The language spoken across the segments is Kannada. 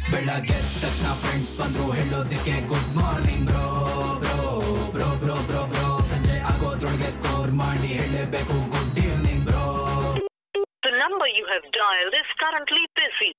ಬೆಳಗ್ಗೆ ತಕ್ಷಣ ಫ್ರೆಂಡ್ಸ್ ಬಂದ್ರು ಹೇಳೋದಕ್ಕೆ good morning bro bro bro bro bro bro ಸಂಜೆ ಆಗೋದ್ರೊಳಗೆ ಸ್ಕೋರ್ ಮಾಡಿ ಹೇಳಬೇಕು good evening bro. The number you have dialed is currently busy.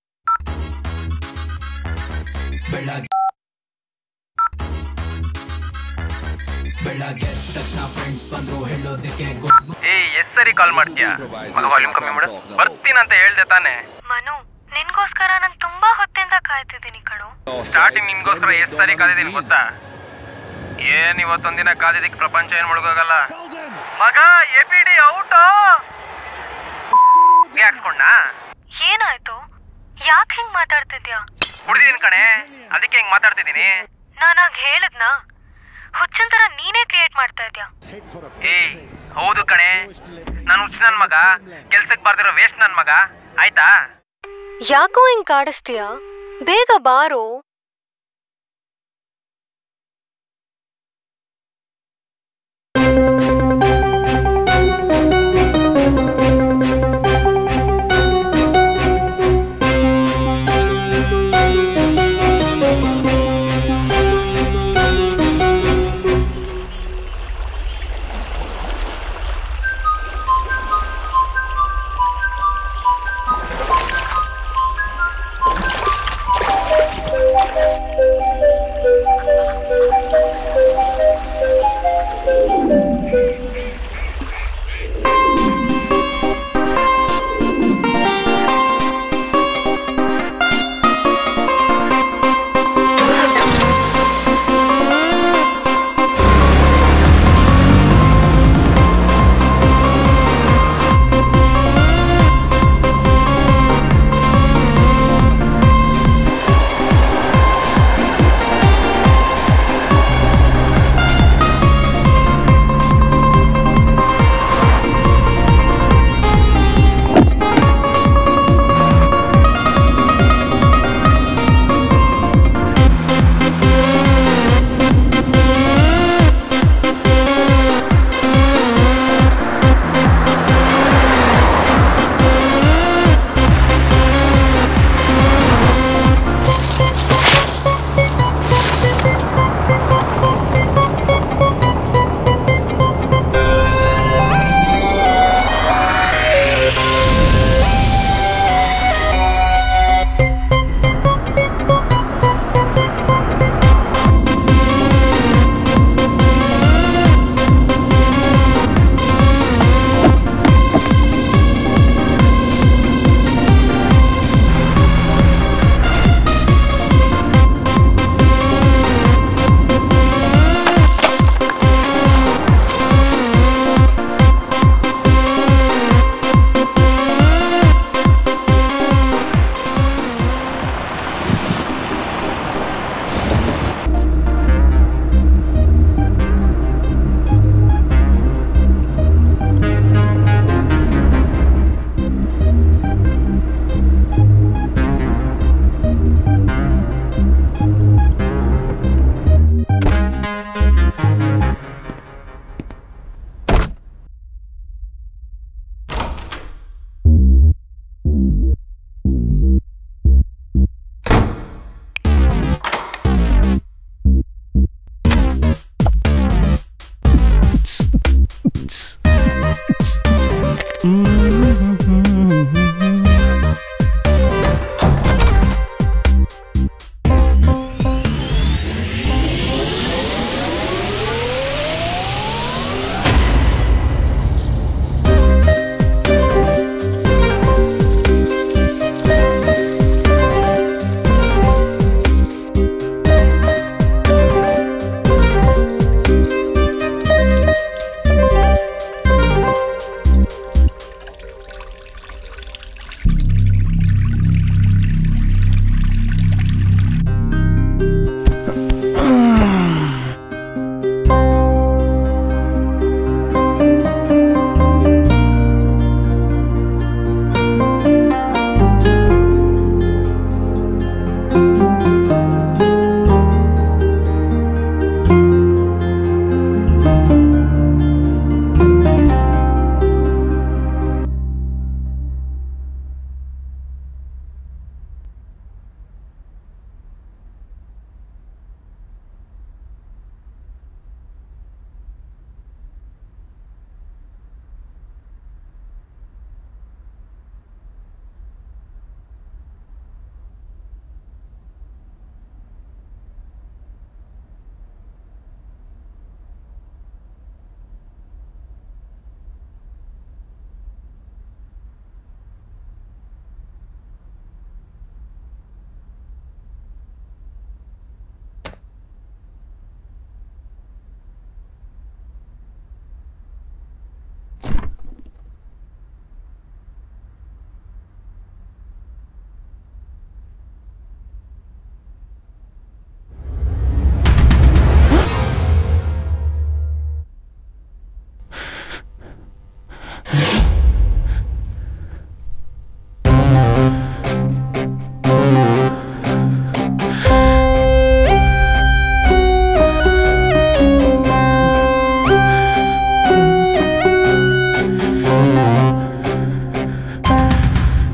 ಬೆಳಗ್ಗೆ ತಕ್ಷಣ ಫ್ರೆಂಡ್ಸ್ ಬಂದ್ರು ಹೇಳೋದಕ್ಕೆ ಗುಡ್. ಎಷ್ಟು ಸರಿ ಕಾಲ್ ಮಾಡ್ತೀಯಾ? ವಾಲ್ಯೂಮ್ ಕಮ್ಮಿ ಮಾಡು. ಬರ್ತೀನಂತ ಹೇಳ್ದೆ ತಾನೆ. ಮನು, ನಿನ್ಗೋಸ್ಕರ ನಾನು ತುಂಬಾ ಹೊತ್ತಿಂದ ಕಾಯ್ತಿದ್ದೀನಿ ಕಣೋ. ಸ್ಟಾರ್ಟಿಂಗ್ ನಿನ್ಗೋಸ್ಕರ ಎಷ್ಟು ಸರಿ ಕಾದಿದ್ದೀನಿ ಗೊತ್ತಾ? ಏನ್ ಇವತ್ತೊಂದಿನ ಕಾದಿದ್ದಕ್ಕೆ ಪ್ರಪಂಚ ಏನ್ ಮುಳುಗೋಗಲ್ಲ ಮಗ. ಎಪಿಡಿ ಔಟ್ ಹಾಕ್ಸ್ಕೊಂಡ. ಏನಾಯ್ತು? ಯಾಕೆ ಹಿಂಗ್ ಮಾತಾಡ್ತಿದ್ಯಾ? ಕುಡ್ದಿದ್ದೀನಿ ಕಣೆ, ಅದಕ್ಕೆ ಹಿಂಗ್ ಮಾತಾಡ್ತಿದ್ದೀನಿ. ನಾನಾಗ ಹೇಳದ್ನಾ? ಹುಚ್ಚನ್ ತರ ನೀನೇ ಕ್ರಿಯೇಟ್ ಮಾಡ್ತಾ ಇದ್ಯಾ. ಏಯ್ ಹೌದು ಕಣೆ, ನಾನು ಹುಚ್ಚ ನನ್ ಮಗ, ಕೆಲ್ಸಕ್ಕೆ ಬರ್ದಿರೋ ವೇಸ್ಟ್ ನನ್ ಮಗ, ಆಯ್ತಾ? ಯಾಕೋ ಹಿಂಗ್ ಕಾಡಿಸ್ತೀಯಾ? ಬೇಗ ಬಾರೋ.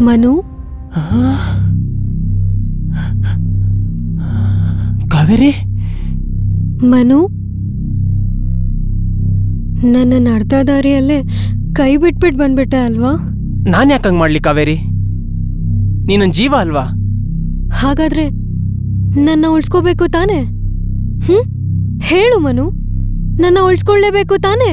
ಮನು ಕಾವೇರಿ ಮನು ನನ್ನ ಅರ್ಧ ದಾರಿಯಲ್ಲೇ ಕೈ ಬಿಟ್ಬಿಟ್ಟು ಬಂದ್ಬಿಟ್ಟೆ ಅಲ್ವಾ? ನಾನು ಯಾಕೆ ಹಂಗೆ ಮಾಡ್ಲಿ ಕಾವೇರಿ? ನೀನನ್ ಜೀವ ಅಲ್ವಾ? ಹಾಗಾದ್ರೆ ನನ್ನ ಉಳಿಸ್ಕೋಬೇಕು ತಾನೆ? ಹೇಳು ಮನು, ನನ್ನ ಉಳಿಸ್ಕೊಳ್ಳೇಬೇಕು ತಾನೆ?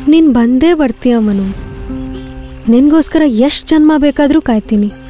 ನೀನು ಬಂದೇ ಬರ್ತೀಯ ಮನು. ನಿನಗೋಸ್ಕರ ಎಷ್ಟು ಜನ್ಮ ಬೇಕಾದರೂ ಕಾಯ್ತೀನಿ.